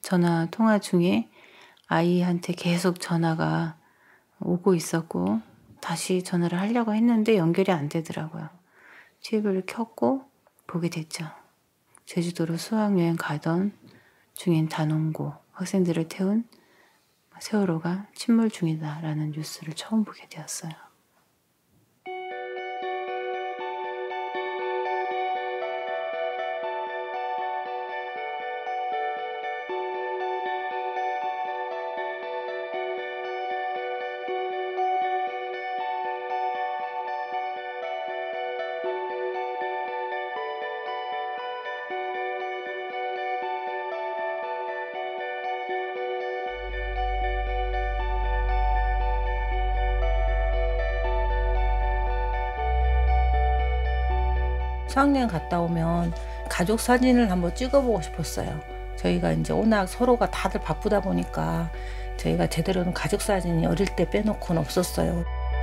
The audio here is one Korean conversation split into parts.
전화 통화 중에 아이한테 계속 전화가 오고 있었고 다시 전화를 하려고 했는데 연결이 안 되더라고요. TV를 켰고 보게 됐죠. 제주도로 수학여행 가던 중인 단원고 학생들을 태운 세월호가 침몰 중이다라는 뉴스를 처음 보게 되었어요. 수학여행 갔다 오면 가족 사진을 한번 찍어보고 싶었어요. 저희가 이제 워낙 서로가 다들 바쁘다 보니까 저희가 제대로는 가족 사진이 어릴 때 빼놓고는 없었어요.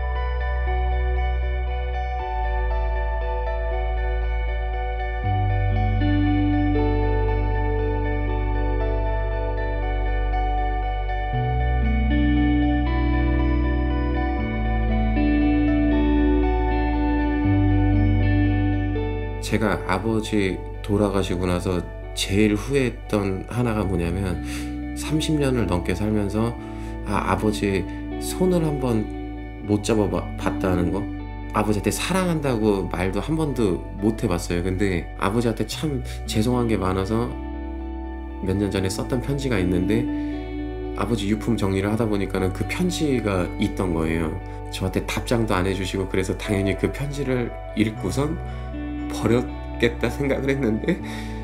제가 아버지 돌아가시고 나서 제일 후회했던 하나가 뭐냐면 30년을 넘게 살면서 아버지 손을 한번 못 잡아봤다는 거. 아버지한테 사랑한다고 말도 한 번도 못 해봤어요. 근데 아버지한테 참 죄송한 게 많아서 몇 년 전에 썼던 편지가 있는데 아버지 유품 정리를 하다 보니까는 그 편지가 있던 거예요. 저한테 답장도 안 해주시고 그래서 당연히 그 편지를 읽고선 버렸겠다 생각을 했는데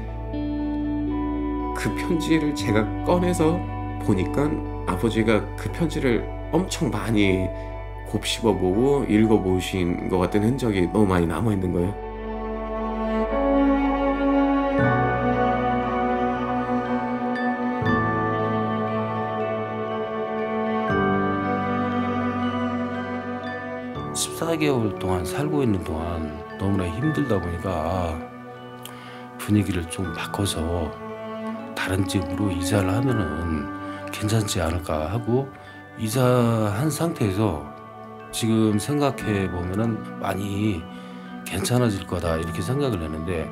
그 편지를 제가 꺼내서 보니까 아버지가 그 편지를 엄청 많이 곱씹어보고 읽어보신 것 같은 흔적이 너무 많이 남아있는 거예요. (14개월) 동안 살고 있는 동안 너무나 힘들다 보니까 분위기를 좀 바꿔서 다른 집으로 이사를 하면은 괜찮지 않을까 하고 이사한 상태에서 지금 생각해 보면은 많이 괜찮아질 거다 이렇게 생각을 했는데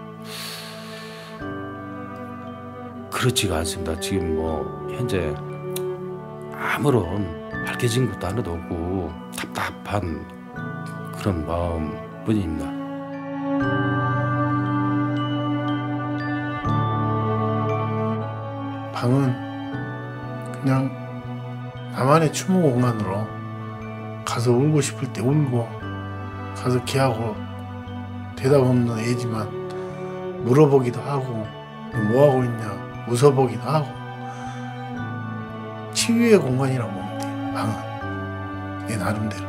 그렇지가 않습니다. 지금 뭐 현재 아무런 밝혀진 것도 하나도 없고 답답한 그런 마음뿐입니다. 방은 그냥 나만의 추모 공간으로 가서 울고 싶을 때 울고 가서 걔하고 대답 없는 애지만 물어보기도 하고 뭐하고 있냐 웃어보기도 하고 치유의 공간이라고 보면 돼요. 방은 얘 나름대로.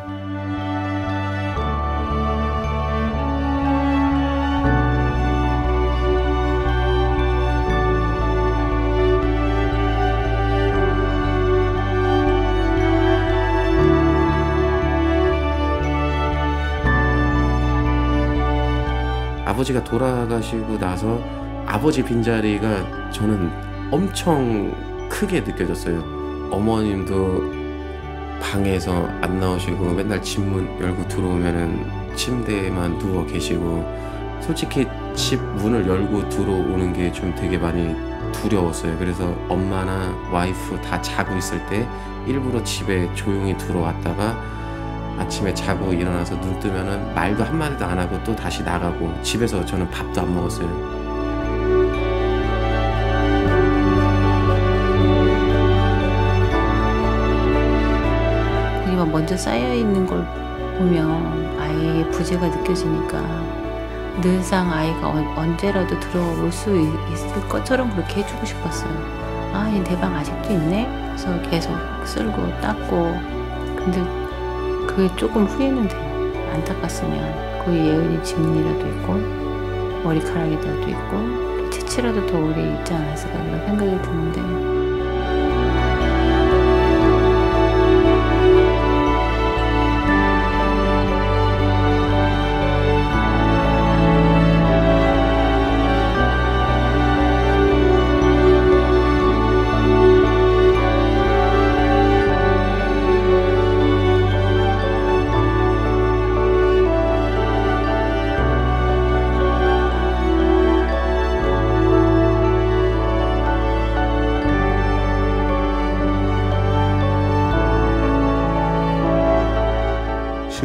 아버지가 돌아가시고 나서 아버지 빈자리가 저는 엄청 크게 느껴졌어요. 어머님도 방에서 안 나오시고 맨날 집문 열고 들어오면은 침대에만 누워 계시고 솔직히 집 문을 열고 들어오는 게 좀 되게 많이 두려웠어요. 그래서 엄마나 와이프 다 자고 있을 때 일부러 집에 조용히 들어왔다가 아침에 자고 일어나서 눈 뜨면은 말도 한마디도 안 하고 또 다시 나가고 집에서 저는 밥도 안 먹었어요. 거기만 먼저 쌓여있는 걸 보면 아이의 부재가 느껴지니까 늘상 아이가 언제라도 들어올 수 있을 것처럼 그렇게 해주고 싶었어요. 아, 내 방 아직도 있네? 그래서 계속 쓸고 닦고. 근데 그게 조금 후회는 돼요. 안닦았으면 거기 예은이 지문이라도 있고 머리카락이라도 있고 채취라도 더 오래 있지 않았을까 그런 생각이 드는데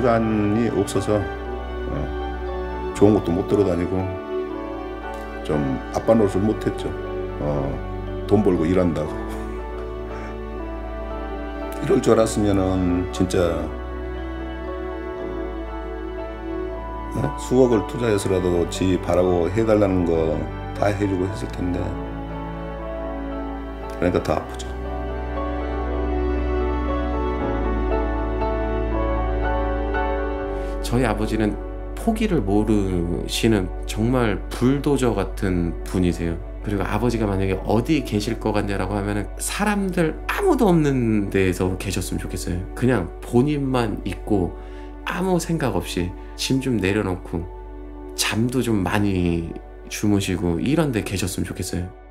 시간이 없어서 좋은 것도 못 들어다니고 좀 아빠 노릇을 못했죠. 돈 벌고 일한다고. 이럴 줄 알았으면은 진짜 수억을 투자해서라도 지 바라고 해달라는 거 다 해주고 했을 텐데, 그러니까 더 아프죠. 저희 아버지는 포기를 모르시는 정말 불도저 같은 분이세요. 그리고 아버지가 만약에 어디 계실 것 같냐라고 하면은 사람들 아무도 없는 데에서 계셨으면 좋겠어요. 그냥 본인만 있고 아무 생각 없이 짐 좀 내려놓고 잠도 좀 많이 주무시고 이런 데 계셨으면 좋겠어요.